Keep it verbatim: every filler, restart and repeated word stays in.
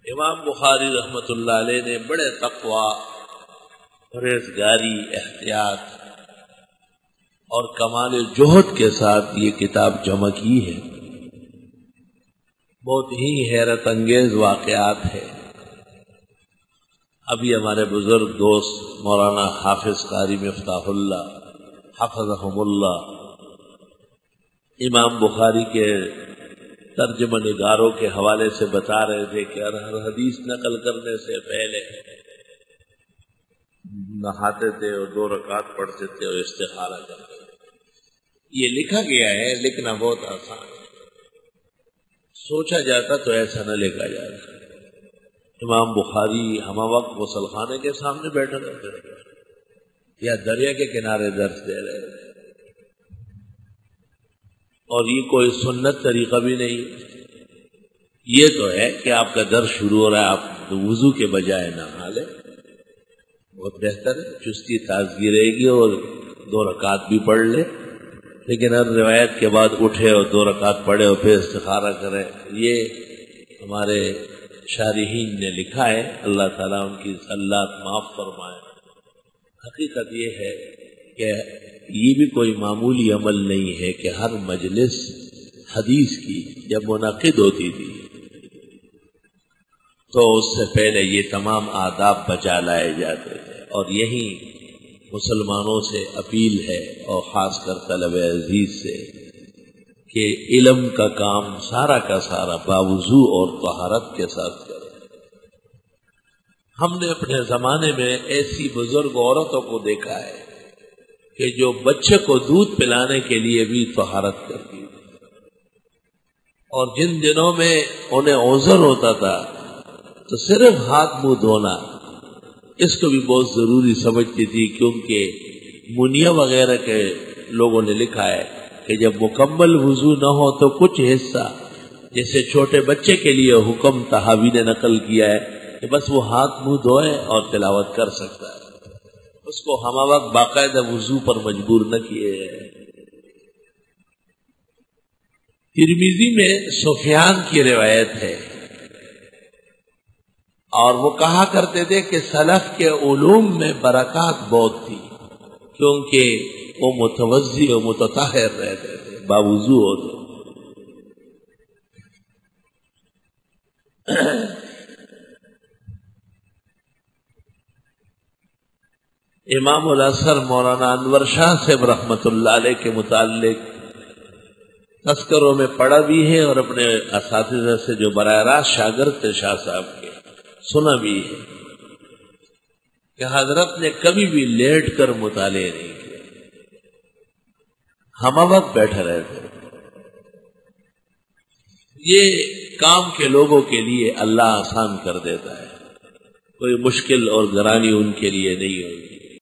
امام بخاری رحمۃ اللہ علیہ نے بڑے تقوی، پرہیزگاری، احتیاط اور کمال جہد کے ساتھ یہ کتاب جمع کی ہے۔ بہت ہی حیرت انگیز واقعات ہے۔ ابھی ہمارے بزرگ دوست مولانا حافظ قاری مفتاح اللہ حفظہم اللہ امام بخاری کے ترجمہ نگاروں کے حوالے سے بتا رہے تھے کہ ہر حدیث نقل کرنے سے پہلے نہاتے تھے اور دو رکعت پڑھتے تھے اور استخارہ کرتے تھے۔ یہ لکھا گیا ہے، لکھنا بہت آسان ہے، سوچا جاتا تو ایسا نہ لکھا جاتا۔ امام بخاری ہم وقت غسل خانے کے سامنے بیٹھے رہتے تھے یا دریا کے کنارے درس دے رہے تھے، اور یہ کوئی سنت طریقہ بھی نہیں۔ یہ تو ہے کہ آپ کا درس شروع ہو رہا ہے، آپ وضو کے بجائے نہا لیں، بہت بہتر ہے، چستی تازگی رہے گی اور دو رکعت بھی پڑھ لے۔ لیکن ہر روایت کے بعد اٹھے اور دو رکعت پڑھے اور پھر استخارہ کرے، یہ ہمارے شارحین نے لکھا ہے، اللہ تعالیٰ ان کی زلات معاف فرمائے۔ حقیقت یہ ہے کہ یہ بھی کوئی معمولی عمل نہیں ہے کہ ہر مجلس حدیث کی جب منعقد ہوتی تھی تو اس سے پہلے یہ تمام آداب بچا لائے جاتے تھے، اور یہی مسلمانوں سے اپیل ہے، اور خاص کر طلب عزیز سے، کہ علم کا کام سارا کا سارا باوضو اور طہارت کے ساتھ کرے۔ ہم نے اپنے زمانے میں ایسی بزرگ عورتوں کو دیکھا ہے کہ جو بچے کو دودھ پلانے کے لیے بھی طہارت کرتی تھی، اور جن دنوں میں انہیں عذر ہوتا تھا تو صرف ہاتھ منہ دھونا اس کو بھی بہت ضروری سمجھتی تھی، کیونکہ منیا وغیرہ کے لوگوں نے لکھا ہے کہ جب مکمل وضو نہ ہو تو کچھ حصہ، جیسے چھوٹے بچے کے لیے حکم تحاوی نے نقل کیا ہے کہ بس وہ ہاتھ منہ دھوئے اور تلاوت کر سکتا ہے، اس کو ہم وقت باقاعدہ وضو پر مجبور نہ کیے ہیں۔ ترمذی میں سفیان کی روایت ہے، اور وہ کہا کرتے تھے کہ سلف کے علوم میں برکات بہت تھی، کیونکہ وہ متوضی و متطہر رہتے تھے، باوضو ہوتے۔ امام الاثر مولانا انور شاہ صاحب رحمۃ اللہ علیہ کے متعلق تذکروں میں پڑھا بھی ہے، اور اپنے اساتذہ سے جو براہ راست شاگرد تھے شاہ صاحب کے سنا بھی ہے کہ حضرت نے کبھی بھی لیٹ کر مطالعے نہیں کیا، ہم وقت بیٹھے رہتے۔ یہ کام کے لوگوں کے لیے اللہ آسان کر دیتا ہے، کوئی مشکل اور گرانی ان کے لیے نہیں ہوگی۔